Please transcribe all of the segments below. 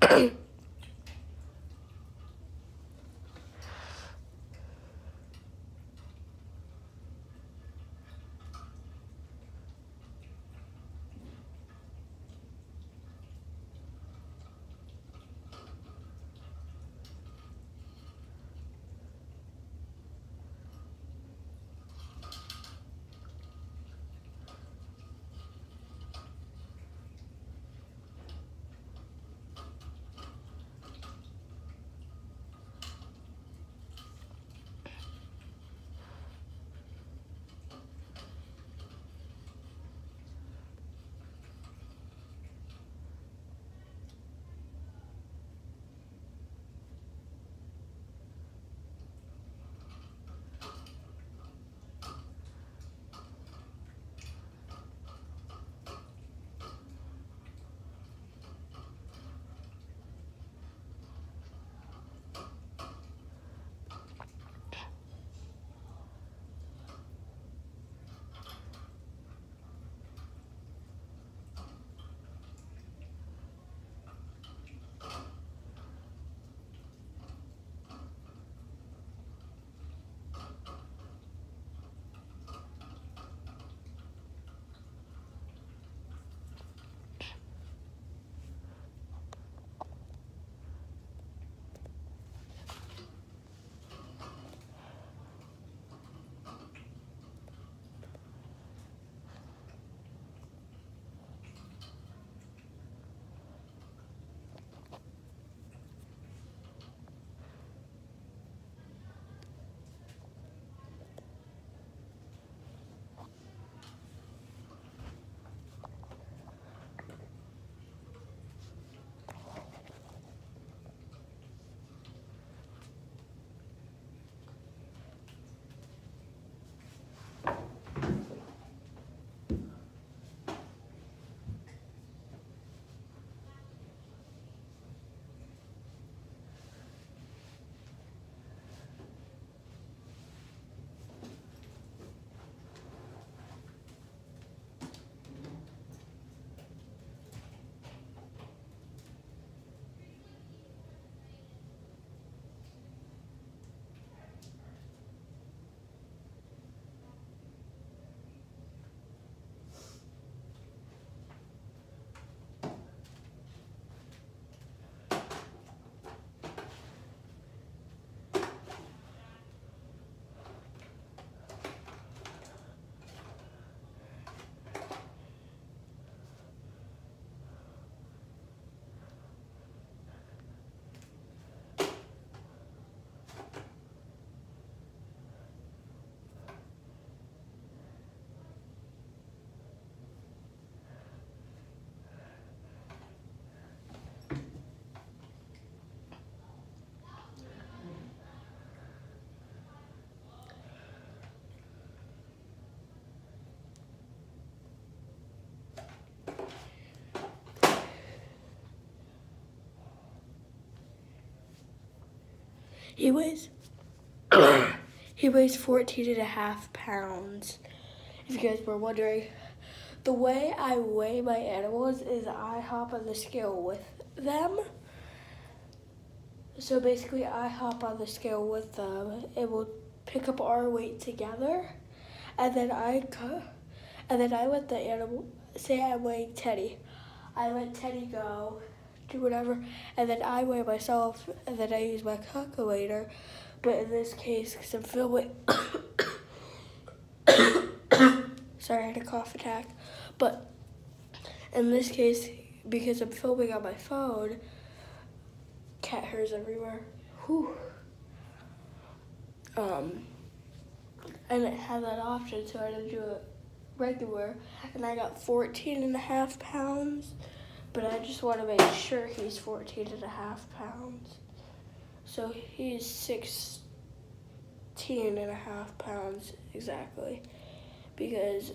He weighs he weighs 14.5 pounds. If you guys were wondering, the way I weigh my animals is I hop on the scale with them. So basically, I hop on the scale with them, and we'll pick up our weight together, and then I let the animal. Say I'm weighing Teddy, I let Teddy go, do whatever, and then I weigh myself, and then I use my calculator. But in this case, because I'm filming, sorry, I had a cough attack. But in this case, because I'm filming on my phone, cat hairs everywhere. Whew. And it had that option, so I didn't do it regular, and I got 14.5 pounds, but I just want to make sure he's 14.5 pounds. So he's 16.5 pounds exactly, because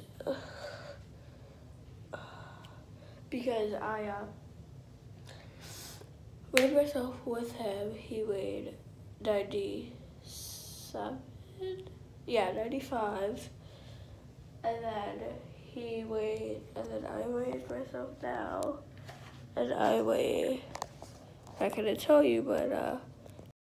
I weighed myself with him. He weighed 97, 95. And then I weighed myself now, and I weigh not gonna tell you, but